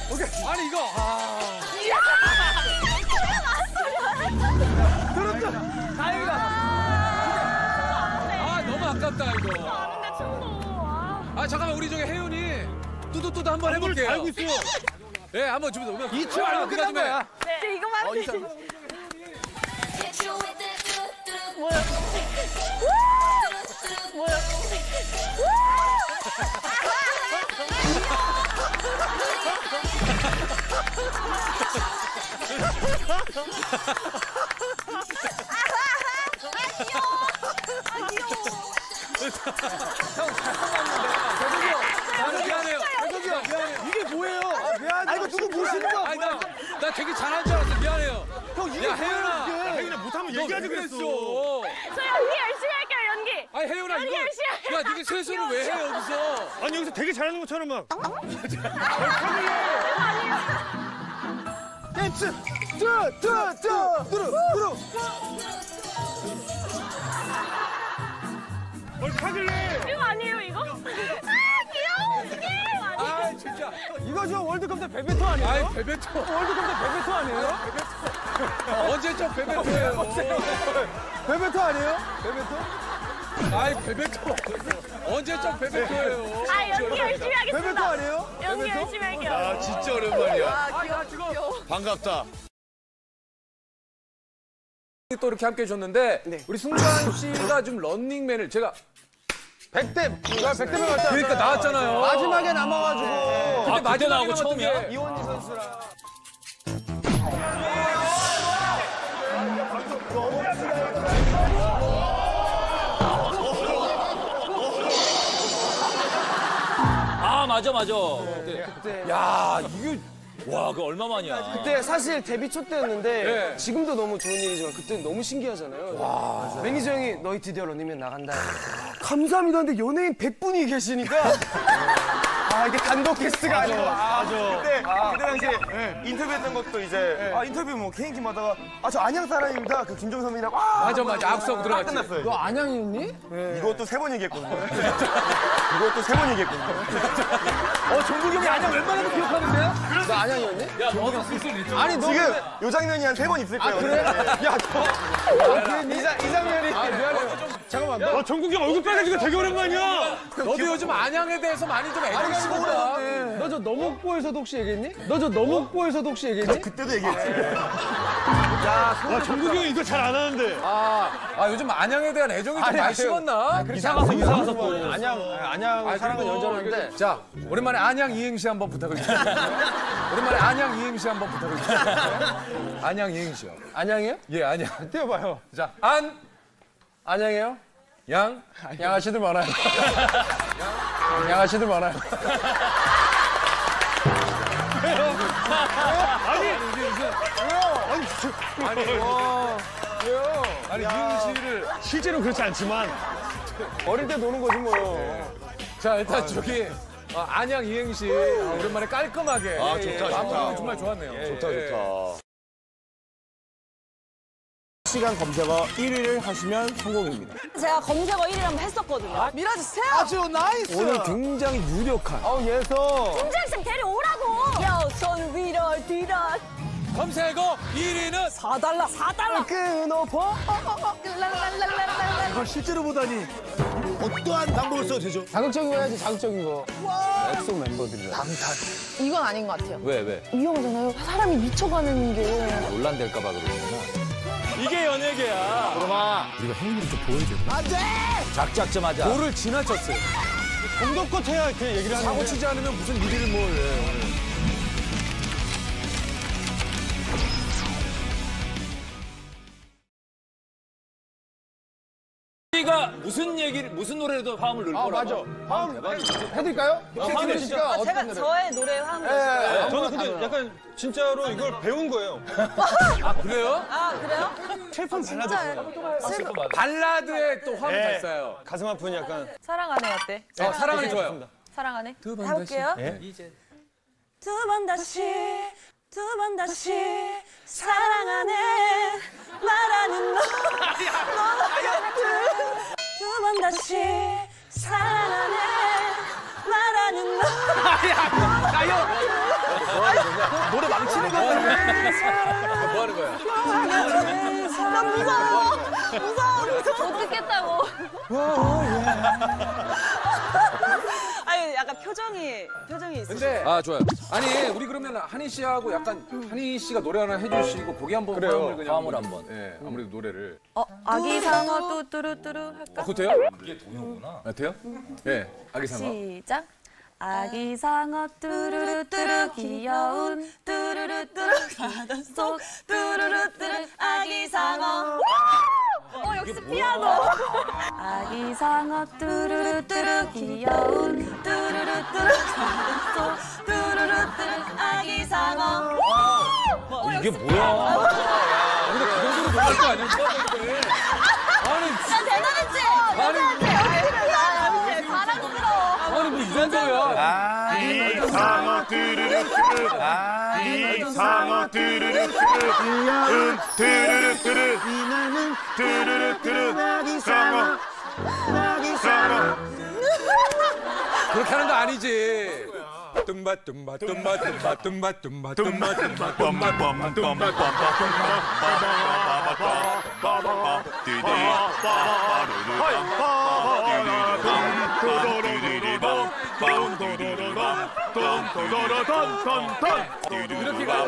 오케이. 아니 이거. 들었죠? 다행이다. 너무 아깝다 이거. 잠깐만 우리 저기 혜윤이 뚜두뚜두 한번 해볼게요. 알고 있어요. 네, 한번 주면 2초 안에 끝난 거야. 네, 이거만 하면 되지. 뭐야? 뭐야? 미안해요. 이게 뭐예요? 미안해. 이거 누구 모시는 거야? 아니 나 되게 잘한 줄 알았어. 미안해요. 형 이게 야 혜윤아. 혜윤아 못하면 얘기하지 그랬어. 저 연기 열심히 할게요, 연기. 아니 혜윤아 이거. 열심히 야 네가 세수를 왜 해 여기서? 아니 여기서 되게 잘하는 것처럼 막. 댄스. 들어. 하길래. 이거 아니에요, 이거? 귀여워, 어떡해. 아니에요. 진짜. 이거 저 월드컵 때 베베토 아니에요? 아이 베베토. 월드컵 때 베베토 아니에요? 언제적 베베토예요? 베베토 아니에요? 베베토? 아이 베베토. 언제적 베베토예요? 연기 열심히 하겠습니다. 베베토 아니에요? 연기 베베토? 열심히 할게요. 진짜 오랜만이야. 귀여워. 반갑다. 또 이렇게 함께 해줬는데 우리 승관 씨가 좀 런닝맨을 제가 100대 100대면 갔다. 그러니까 나왔잖아요. 마지막에 남아가지고. 근데 마지막에 나오고 나왔던 처음이야? 게 이원희 선수랑. 맞아. 야 이게 와, 그거 얼마만이야. 그때 사실 데뷔 초 때였는데 네. 지금도 너무 좋은 일이지만 그때 너무 신기하잖아요. 매니저 형이 너희 드디어 런닝맨 나간다. 감사합니다. 근데 연예인 100분이 계시니까 이게 단독 게스트가 아니고. 그때 당시에 인터뷰했던 것도 이제 인터뷰 뭐 개인기마다 저 안양 사람입니다. 그 김종서 선배님이랑 맞아 악수하고 들어갔지. 끝났어요. 너 안양이었니? 이것도 3번 얘기했거든요. 이것도 3번 얘기했거든요. 종국이 형이 안녕 웬만하면 기억하는데요? 너 안양이었니? 야, 너가 쓸쓸 냈죠? 아니 너 지금 요 장면이 한 3번 있을 거예요. 그래? 야, 이 장면이. 미안해요. 잠깐만. 종국이 형 얼굴 빨개지고 되게 오랜만이야. 너도 요즘 안양에 대해서 많이 좀 애정 쓰구나. 너 저 너목보에서도 혹시 얘기했니? 너 저 너목보에서도 혹시 얘기했니? 그때도 얘기했지. 종국이 형 이거 잘 안 하는데. 요즘 안양에 대한 애정이 좀 많이 식었나? 이사 가서 또. 안양 사랑은 여전한데. 자, 오랜만에 안양 이행시 한번 부탁드립니다. 오랜만에 안양 이행시 한번 부탁드립니다. 안양 이행시요. 안양이요? 예, 안양. 띄워봐요. 자, 안양이에요? 양. 양아씨들 많아요. 양아씨들 많아요. 아니, 이행시를. 실제로 그렇지 않지만. 어릴 때 노는 거지 뭐. 자, 일단 저기. 안양 이행시 오랜만에 깔끔하게. 좋다. 마무리가 정말 좋았네요. 좋다. 시간 검색어 1위를 하시면 성공입니다. 제가 검색어 1위 한번 했었거든요. 밀어주세요. 아주 나이스. 오늘 굉장히 유력한. 예서. 팀장님 데려오라고. 손 위로 뒤로. 검색어 1위는 4달러. 끊어버. 랄랄랄랄랄랄. 실제로 보다니. 어떠한 방법을 써도 되죠? 자극적인 거 해야지, 자극적인 거. 엑소 멤버들이랑. 이건 아닌 것 같아요. 왜? 위험하잖아요. 사람이 미쳐가는 게. 논란될까봐 그러는구나. 이게 연예계야. 우리가 행위를 좀 보여줘. 안 돼! 작작 좀 하자. 도를 지나쳤어요. 공덕껏 해야 이렇게 얘기를 하는데. 사고 치지 않으면 무슨 1위를 뭘 해. 우리가 무슨 노래로도 화음을 넣을 거라고. 맞아. 해드릴까요? 진짜. 제가 저의 노래 화음을. 저는 근데 약간 진짜로 이걸 배운 거예요. 그래요? 그래요? 칠판 발라드. 발라드에 또 화음 잘 써요. 가슴 아픈 약간. 사랑하네 어때? 사랑하니 좋아요. 사랑하네. 두 번 해볼게요. 두 번 다시 사랑하네 말하는 너 두 번 다시 사랑하네 말하는 너 뭐 하는 거야? 못 듣겠다고. 아니 약간 표정이 있으시죠? 근데 아 좋아요. 아니 우리 그러면 한희 씨하고 약간 한희 씨가 노래 하나 해주시고 거기 한번 화음을 그냥 화음을 한번. 예, 아무래도 노래를. 아기 상어 뚜뚜루뚜루 할까? 그거 돼요? 이게 동요구나. 아, 돼요? 예, 아기 상어. 시작. 아기 상어 뚜루루뚜루 귀여운 뚜루루뚜루 바닷속 뚜루루뚜루 아기 상어. 역시 피아노. 아기 상어 뚜루루뚜루 귀여운 뚜루루뚜루 바닷속 뚜루루뚜루 아기 상어. 이게 뭐야? 근데 그 정도로 놀랄 거 아니야? 아니, 나 대단했지? 대단했지? 바람스러워. 아니 뭐 이 정도야. 이 상어 뚜루루뚜루 이 상어 뚜루루뚜루 뚜루루뚜루 뚜루루뚜루 상어 그렇게 하는 거 아니지. tumba tumba tumba tumba tumba tumba tumba tumba tumba tumba tumba 이렇게 가.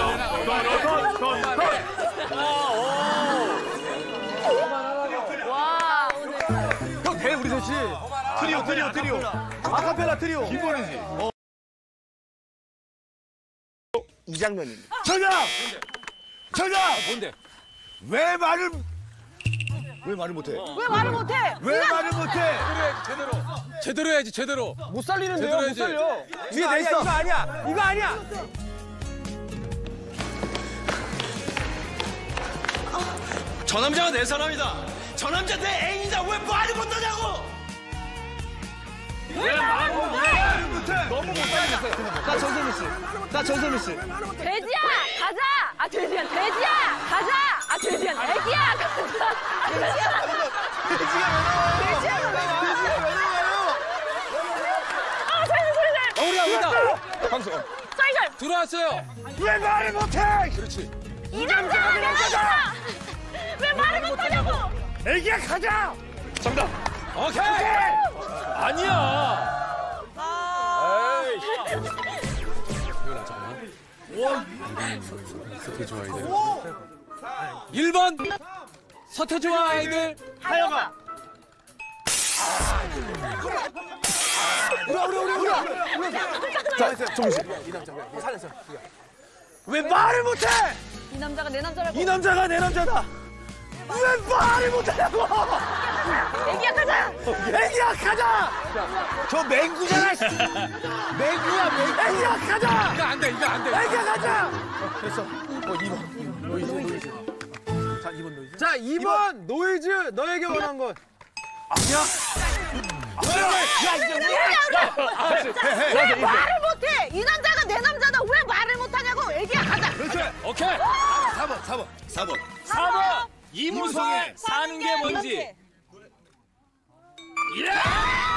와, 오늘. 형 돼, 우리 셋이. 트리오. 아카펠라 트리오. 기본이지. 이 장면입니다. 정답! 뭔데? 왜 말을 못해? 왜 말을 못해? 왜 말을 못해? 그래, 제대로 해야지, 제대로. 못 살리는데요, 제대로 못 해야지. 살려. 뒤에 내 있어. 이거 아니야. 저 남자가 내 사람이다. 저 남자 내 애인이다. 왜 말을 못하냐고. 나 전소민 씨. 돼지야, 가자. 아, 돼지야, 가자. 아, 돼지야, 애기야, 가자. 우리야, 우리다. 방송. 썰썰. 들어왔어요. 왜 말을 못해? 그렇지. 이 남자가 내 남자다. 왜 말을 못하냐고. 애기야 가자. 오케이. 아니야. 이거나 잠깐만. 서태지와 아이들. 1번 서태지와 아이들. 하여가. 왜 말을 못해? 이 남자가 내 남자라고. 이 남자가 내 남자다. 왜 말을 못하냐고. 애기야, 가자. 애기야, 가자. 저 맹구잖아. 맹구야. 애기야, 가자. 이거 안 돼, 이거 안 돼. 애기야, 가자. 됐어. 2번. 노이즈. 자, 2번 노이즈. 자, 2번 노이즈. 너에게 원한 건. 왜 말을 못해? 이 남자가 내 남자다. 왜 말을 못하냐고. 애기야, 가자. 오케이. 4번. 이문성의 사는 게 뭔지. 예!